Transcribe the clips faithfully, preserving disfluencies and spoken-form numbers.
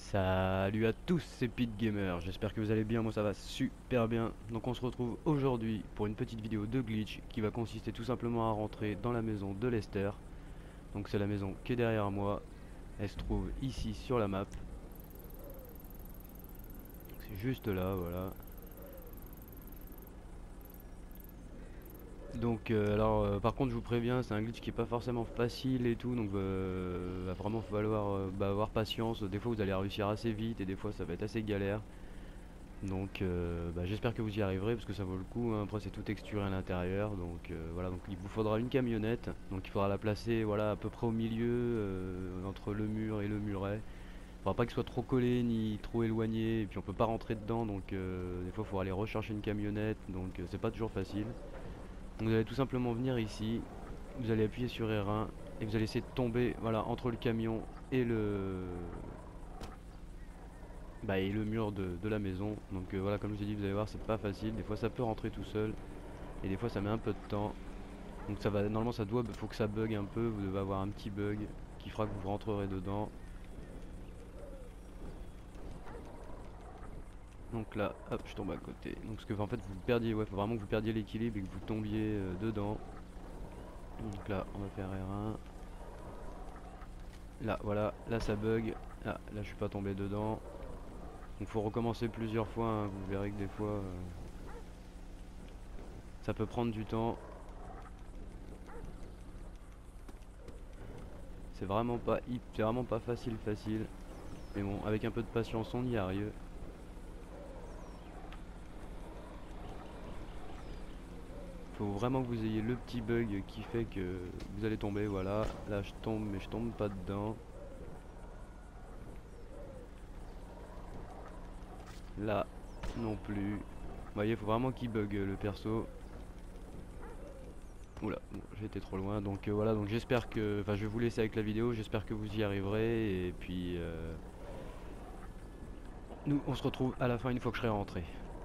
Salut à tous, c'est Pete Gamer, j'espère que vous allez bien, moi ça va super bien. Donc on se retrouve aujourd'hui pour une petite vidéo de glitch qui va consister tout simplement à rentrer dans la maison de Lester. Donc c'est la maison qui est derrière moi, elle se trouve ici sur la map. C'est juste là, voilà. Donc euh, alors euh, par contre je vous préviens, c'est un glitch qui est pas forcément facile et tout, donc euh, va vraiment falloir euh, bah, avoir patience. Des fois vous allez réussir assez vite et des fois ça va être assez galère. Donc euh, bah, j'espère que vous y arriverez parce que ça vaut le coup, hein. Après c'est tout texturé à l'intérieur, donc euh, voilà, donc il vous faudra une camionnette, donc il faudra la placer voilà à peu près au milieu, euh, entre le mur et le muret. Il faudra pas qu'il soit trop collé ni trop éloigné, et puis on peut pas rentrer dedans, donc euh, des fois il faut aller rechercher une camionnette, donc euh, c'est pas toujours facile. Donc vous allez tout simplement venir ici, vous allez appuyer sur R un et vous allez essayer de tomber voilà entre le camion et le bah, et le mur de, de la maison. Donc euh, voilà, comme je vous ai dit, vous allez voir, c'est pas facile. Des fois, ça peut rentrer tout seul, et des fois, ça met un peu de temps. Donc ça va, normalement, ça doit, faut que ça bug un peu. Vous devez avoir un petit bug qui fera que vous rentrerez dedans. Donc là, hop, je tombe à côté. Donc ce que en fait, vous perdiez, ouais, faut vraiment que vous perdiez l'équilibre et que vous tombiez euh, dedans. Donc là, on va faire R un. Là, voilà, là ça bug. Ah, là, je suis pas tombé dedans. Donc faut recommencer plusieurs fois, hein. Vous verrez que des fois, euh, ça peut prendre du temps. C'est vraiment pas hip, c'est vraiment pas facile facile. Mais bon, avec un peu de patience, on y arrive. Faut vraiment que vous ayez le petit bug qui fait que vous allez tomber, voilà. Là, je tombe, mais je tombe pas dedans. Là, non plus. Vous voyez, faut vraiment qu'il bug euh, le perso. Oula, bon, j'ai été trop loin. Donc euh, voilà, donc j'espère que... Enfin, je vais vous laisser avec la vidéo, j'espère que vous y arriverez. Et puis... euh, nous, on se retrouve à la fin une fois que je serai rentré.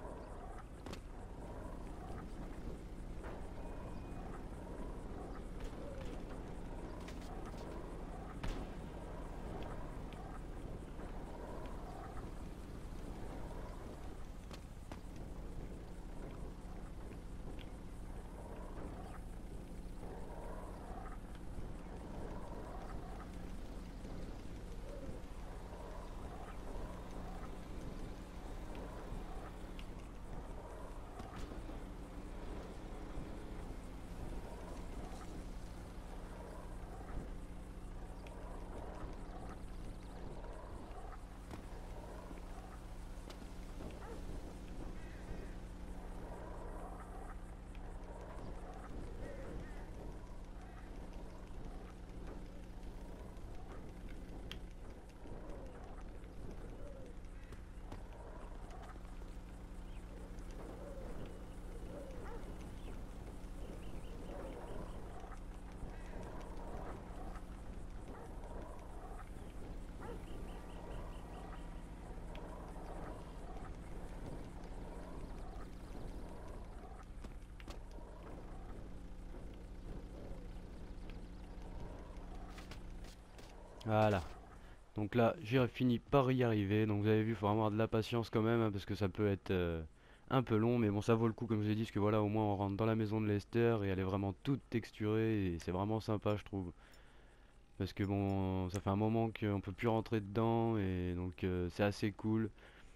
Voilà. Donc là, j'ai fini par y arriver. Donc vous avez vu, il faut vraiment avoir de la patience quand même, hein, parce que ça peut être euh, un peu long. Mais bon, ça vaut le coup, comme je vous ai dit, parce que voilà, au moins on rentre dans la maison de Lester et elle est vraiment toute texturée. Et c'est vraiment sympa, je trouve. Parce que bon, ça fait un moment qu'on peut plus rentrer dedans. Et donc euh, c'est assez cool.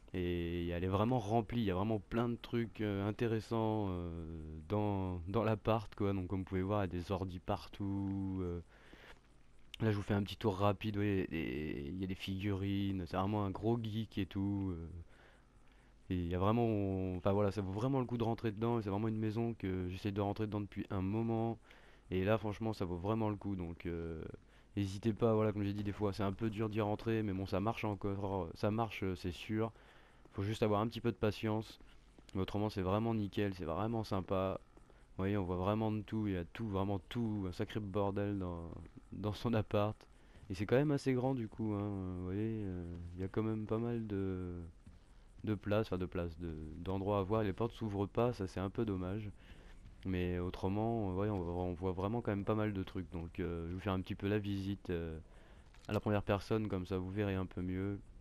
Et elle est vraiment remplie. Il y a vraiment plein de trucs euh, intéressants euh, dans, dans l'appart, quoi. Donc comme vous pouvez voir, il y a des ordis partout. euh, Là, je vous fais un petit tour rapide. Ouais, il y a des, il y a des figurines. C'est vraiment un gros geek et tout. euh, Et il y a vraiment. Enfin voilà, ça vaut vraiment le coup de rentrer dedans. C'est vraiment une maison que j'essaie de rentrer dedans depuis un moment. Et là, franchement, ça vaut vraiment le coup. Donc, euh, n'hésitez pas. Voilà, comme j'ai dit, des fois, c'est un peu dur d'y rentrer. Mais bon, ça marche encore. Ça marche, euh, c'est sûr. Faut juste avoir un petit peu de patience. Mais autrement, c'est vraiment nickel. C'est vraiment sympa. Vous voyez, on voit vraiment de tout. Il y a tout, vraiment tout. Un sacré bordel dans, dans son appart. Et c'est quand même assez grand du coup, hein. Vous voyez, euh, il y a quand même pas mal de, de places, enfin de places, de, d'endroits à voir. Les portes s'ouvrent pas, ça c'est un peu dommage. Mais autrement, euh, ouais, on, voit on voit vraiment quand même pas mal de trucs. Donc euh, je vais vous faire un petit peu la visite euh, à la première personne, comme ça vous verrez un peu mieux.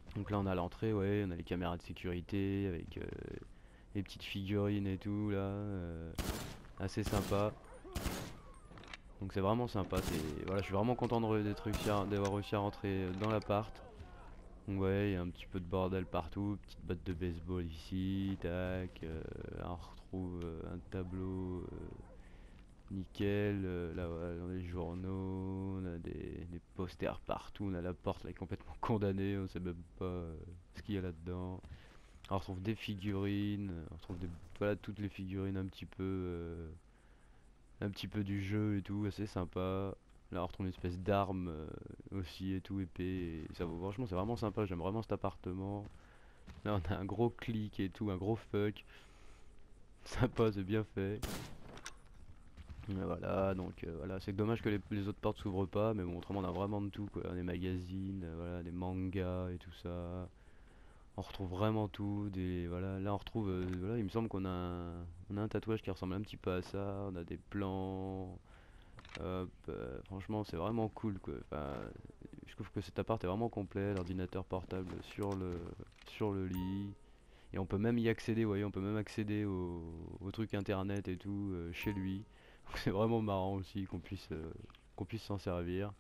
Donc là on a l'entrée, ouais, on a les caméras de sécurité avec euh, les petites figurines et tout là, euh, assez sympa. Donc c'est vraiment sympa, c'est voilà, je suis vraiment content de re- d'être réussi à- d'avoir réussi à rentrer dans l'appart. Donc ouais, il y a un petit peu de bordel partout, petite batte de baseball ici, tac, euh, on retrouve euh, un tableau euh, nickel, euh, là ouais, dans les journaux, on a des, des posters partout, on a la porte là complètement condamnée, on sait même pas euh, ce qu'il y a là-dedans. On retrouve des figurines, on retrouve des, voilà, toutes les figurines un petit peu, euh, un petit peu du jeu et tout, assez sympa. Là on retrouve une espèce d'arme euh, aussi et tout, épée, et ça vaut, franchement c'est vraiment sympa, j'aime vraiment cet appartement. Là on a un gros clic et tout, un gros fuck, sympa, c'est bien fait. Et voilà, donc euh, voilà, c'est dommage que les, les autres portes s'ouvrent pas, mais bon, autrement on a vraiment de tout quoi, des magazines, euh, voilà, des mangas et tout ça. On retrouve vraiment tout, des voilà, là on retrouve, euh, voilà, il me semble qu'on a un, on a un tatouage qui ressemble un petit peu à ça, on a des plans, hop, euh, franchement c'est vraiment cool quoi. Enfin, je trouve que cet appart est vraiment complet, l'ordinateur portable sur le sur le lit. Et on peut même y accéder, vous voyez, on peut même accéder au, au truc internet et tout euh, chez lui. Donc c'est vraiment marrant aussi qu'on puisse euh, qu'on puisse s'en servir.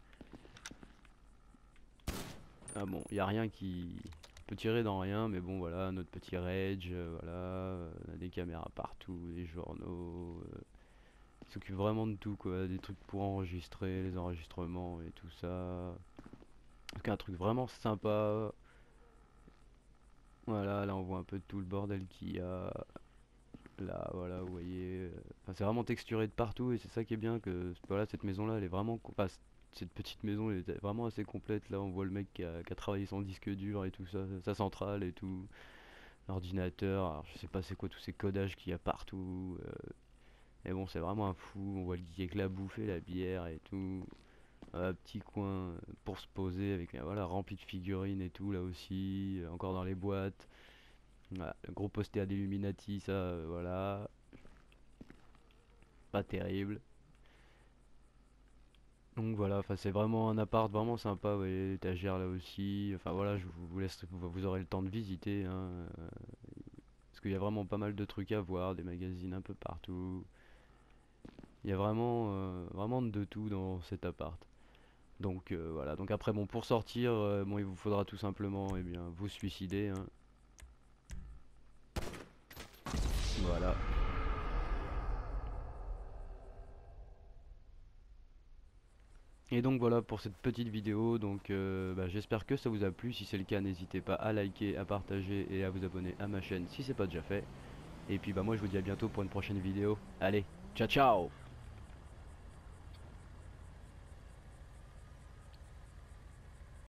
Ah bon, il n'y a rien qui peut tirer dans rien, mais bon voilà, notre petit rage, euh, voilà, euh, on a des caméras partout, des journaux, euh, il s'occupe vraiment de tout quoi, des trucs pour enregistrer, les enregistrements et tout ça. Donc un truc vraiment sympa. Voilà, là on voit un peu tout le bordel qu'il y a. Là, voilà, vous voyez, euh, enfin, c'est vraiment texturé de partout et c'est ça qui est bien que voilà, cette maison-là, elle est vraiment, co- enfin, c- cette petite maison, elle est vraiment assez complète. Là, on voit le mec qui a, qui a travaillé son disque dur et tout ça, sa centrale et tout, l'ordinateur. Alors, je sais pas c'est quoi tous ces codages qu'il y a partout. Euh, mais bon, c'est vraiment un fou. On voit le geek avec la bouffe et la bière et tout. Un petit coin euh, pour se poser avec euh, voilà rempli de figurines et tout là aussi, euh, encore dans les boîtes. Voilà, le gros poster d'Illuminati, ça, euh, voilà, pas terrible. Donc voilà, enfin c'est vraiment un appart vraiment sympa, vous voyez, l'étagère là aussi. Enfin voilà, je vous vous laisse, vous, vous aurez le temps de visiter, hein, euh, parce qu'il y a vraiment pas mal de trucs à voir, des magazines un peu partout. Il y a vraiment, euh, vraiment de tout dans cet appart. Donc euh, voilà, donc après bon pour sortir, euh, bon il vous faudra tout simplement eh bien vous suicider, hein. Voilà. Et donc voilà pour cette petite vidéo, donc euh, bah, j'espère que ça vous a plu. Si c'est le cas, n'hésitez pas à liker, à partager et à vous abonner à ma chaîne si c'est pas déjà fait. Et puis bah moi je vous dis à bientôt pour une prochaine vidéo. Allez, ciao ciao!